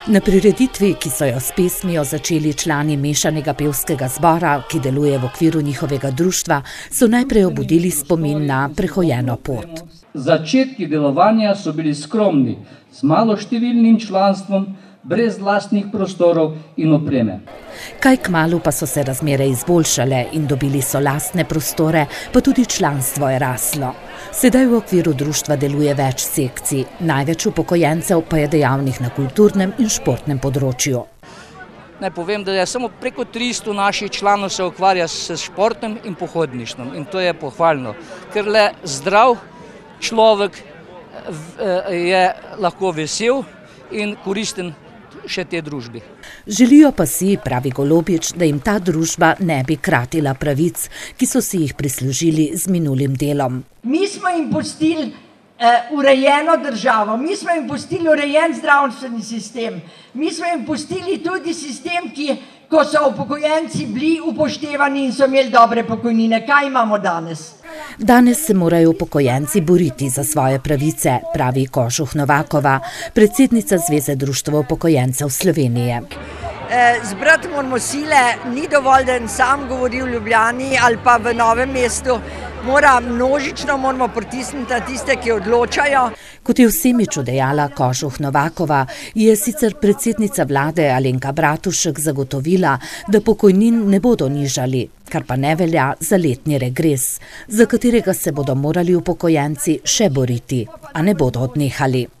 Na prireditvi, ki so jo s pesmijo začeli člani mešanega pevskega zbora, ki deluje v okviru njihovega društva, so najprej obudili spomin na prehojeno pot. Začetki delovanja so bili skromni, z maloštevilnim članstvom, brez lastnih prostorov in opreme. Kaj kmalu pa so se razmere izboljšale in dobili so lastne prostore, pa tudi članstvo je raslo. Sedaj v okviru društva deluje več sekcij, največ upokojencev pa je dejavnih na kulturnem in športnem področju. Naj povem, da je samo preko 300 naših članov se ukvarja s športom in pohodništvom in to je pohvalno, ker le zdrav človek je lahko vesel in koristen še te družbi. Želijo pa si, pravi Golobič, da jim ta družba ne bi kratila pravic, ki so si jih prislužili z minulim delom. Mi smo jim pustili urejeno državo, mi smo jim pustili urejen zdravstveni sistem, mi smo jim pustili tudi sistem, ko so upokojenci bili upoštevani in so imeli dobre pokojnine. Kaj imamo danes? Danes se morajo upokojenci boriti za svoje pravice, pravi Kožuh Novakova, predsednica Zveze društev upokojencev Slovenije. Zbrati moramo sile, ni dovolj, da en sam govori v Ljubljani ali pa v Novem mestu, množično moramo pritisniti na tiste, ki odločajo. Kot je v Semiču dejala Kožuh Novakova, je sicer predsednica vlade Alenka Bratušek zagotovila, da pokojnin ne bodo nižali, kar pa ne velja za letni regres, za katerega se bodo morali upokojenci še boriti, a ne bodo odnehali.